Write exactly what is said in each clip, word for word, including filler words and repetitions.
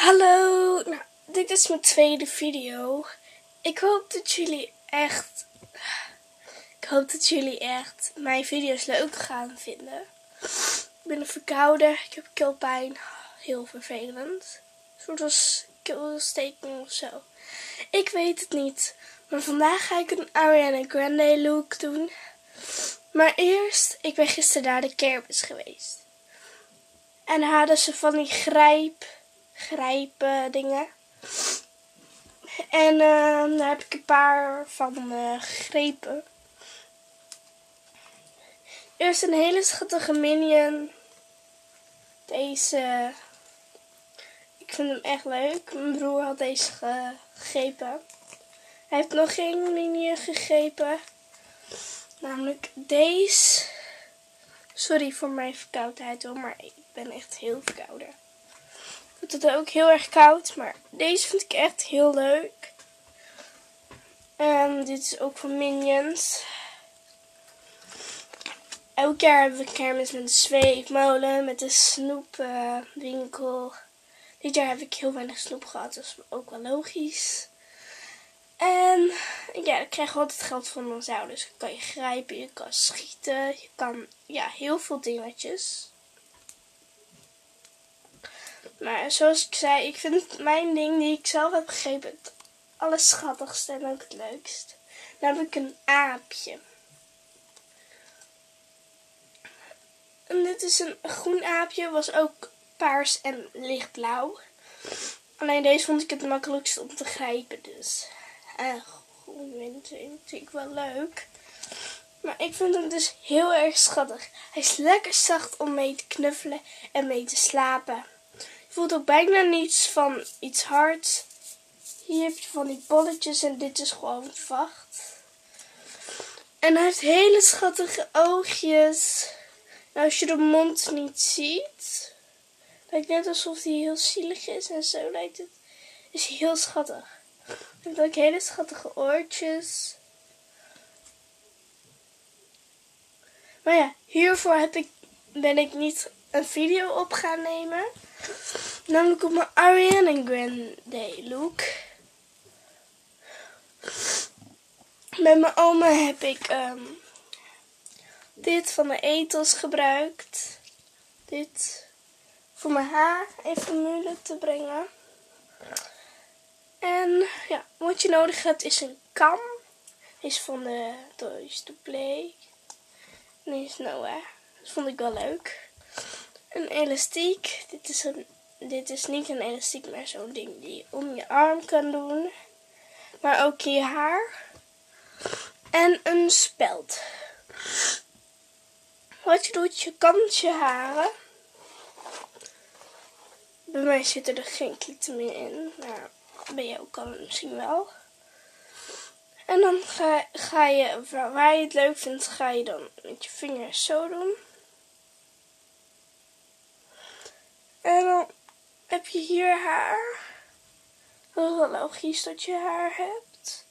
Hallo, nou, dit is mijn tweede video. Ik hoop dat jullie echt, ik hoop dat jullie echt mijn video's leuk gaan vinden. Ik ben verkouden, ik heb keelpijn, heel vervelend. Een soort als keelsteking of zo. Ik weet het niet, maar vandaag ga ik een Ariana Grande look doen. Maar eerst, ik ben gisteren naar de kermis geweest. En hadden ze van die grijp, grijpen dingen. En uh, daar heb ik een paar van uh, gegrepen. Eerst een hele schattige minion. Deze, ik vind hem echt leuk. Mijn broer had deze gegrepen. Hij heeft nog geen minion gegrepen. Namelijk deze. Sorry voor mijn verkoudheid hoor, maar ik ben echt heel verkouden. Ik vind het ook heel erg koud, maar deze vind ik echt heel leuk. En dit is ook van Minions. Elk jaar hebben we kermis met de zweefmolen, met de snoepwinkel. Uh, Dit jaar heb ik heel weinig snoep gehad, dat is ook wel logisch. En ja, ik krijg altijd geld van mijn ouders. Dan kan je grijpen, je kan schieten, je kan ja, heel veel dingetjes. Maar zoals ik zei, ik vind mijn ding die ik zelf heb gegrepen het allerschattigste en ook het leukst. Namelijk een aapje. En dit is een groen aapje, was ook paars en lichtblauw. Alleen deze vond ik het makkelijkst om te grijpen, dus uh, groen vind ik natuurlijk wel leuk. Maar ik vind hem dus heel erg schattig. Hij is lekker zacht om mee te knuffelen en mee te slapen. Je voelt ook bijna niets van iets hards. Hier heb je van die bolletjes en dit is gewoon vacht. En hij heeft hele schattige oogjes. Nou, als je de mond niet ziet, lijkt net alsof hij heel zielig is en zo lijkt het. Is heel schattig. Hij heeft ook hele schattige oortjes. Maar ja, hiervoor heb ik, ben ik niet een video op gaan nemen. Namelijk op mijn Ariana Grande look. Met mijn oma heb ik um, dit van de Ethos gebruikt. Dit voor mijn haar even moeilijk te brengen. En ja, wat je nodig hebt is een kam. Deze is van de Toys to Play. En deze is Noah. Dat vond ik wel leuk. Een elastiek. Dit is, een, dit is niet een elastiek, maar zo'n ding die je om je arm kan doen. Maar ook in je haar. En een speld. Wat je doet, je kant je haren. Bij mij zitten er geen klieten meer in. Maar bij jou kan het misschien wel. En dan ga, ga je, waar je het leuk vindt, ga je dan met je vingers zo doen. En dan heb je hier haar. Dat is wel logisch dat je haar hebt.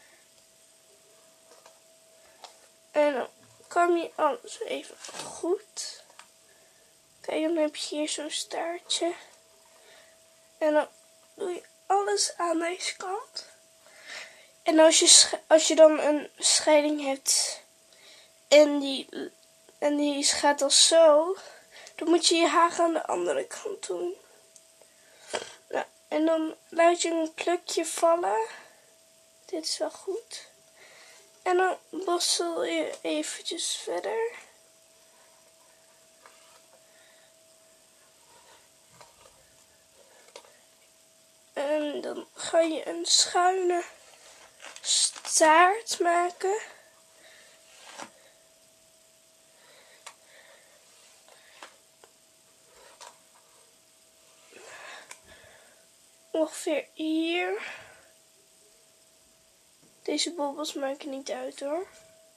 En dan kam je alles even goed. Kijk, dan heb je hier zo'n staartje. En dan doe je alles aan deze kant. En als je, als je dan een scheiding hebt en die, en die gaat als zo, dan moet je je haar aan de andere kant doen. Nou, en dan laat je een plukje vallen. Dit is wel goed. En dan borstel je eventjes verder. En dan ga je een schuine staart maken. Ongeveer hier. Deze bobbels maken niet uit hoor.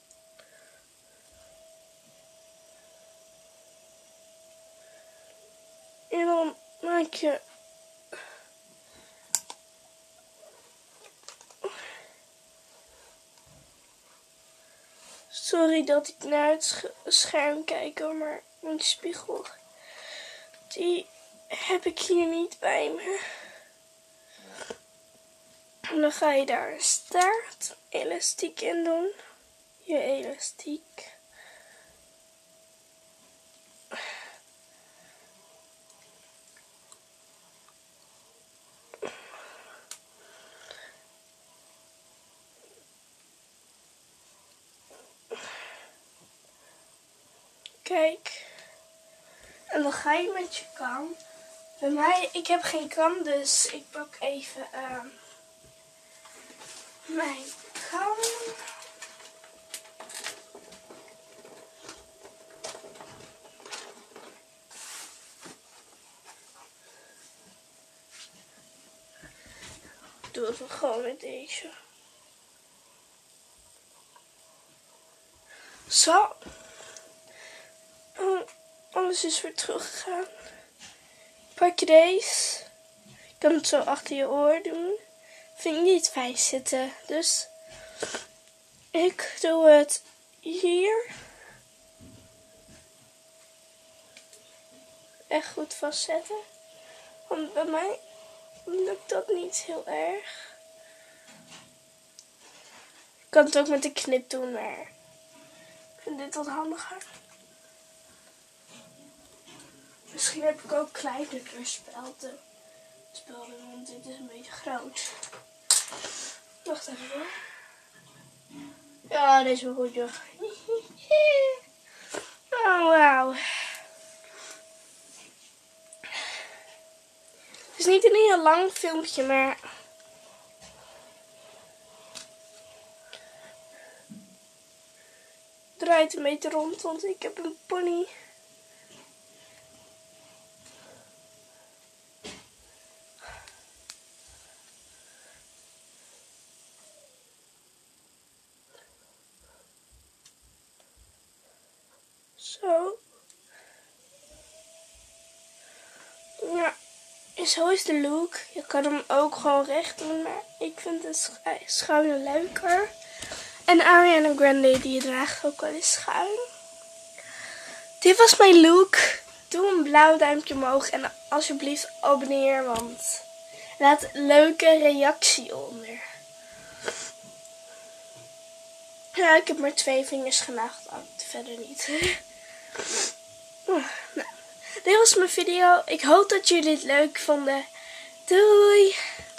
En dan maak je Sorry dat ik naar het scherm kijk hoor, maar mijn spiegel, die heb ik hier niet bij me. En dan ga je daar een staart elastiek in doen. Je elastiek. Kijk. En dan ga je met je kam. Bij mij, ik heb geen kam, dus ik pak even uh, mijn kam. Ik doe het dan gewoon met deze. Zo. Oh, alles is weer teruggegaan. Pak je deze. Je kan het zo achter je oor doen. Vind ik niet fijn zitten. Dus ik doe het hier. Echt goed vastzetten. Want bij mij lukt dat niet heel erg. Ik kan het ook met de knip doen, maar ik vind dit wat handiger. Misschien heb ik ook kleinere spelden. Spelden, want dit is een beetje groot. Wacht even hoor. Ja, deze is wel goed joh. Oh, wauw. Het is niet een heel lang filmpje, maar draait een beetje rond, want ik heb een pony. Zo. Ja, en zo is de look. Je kan hem ook gewoon recht doen, maar ik vind de sch schuine leuker. En Ariana Grande die draagt ook wel eens schuin. Dit was mijn look. Doe een blauw duimpje omhoog en alsjeblieft abonneer, want laat een leuke reactie onder. Ja, ik heb maar twee vingers genageld, verder niet. Nou, dit was mijn video. Ik hoop dat jullie het leuk vonden. Doei!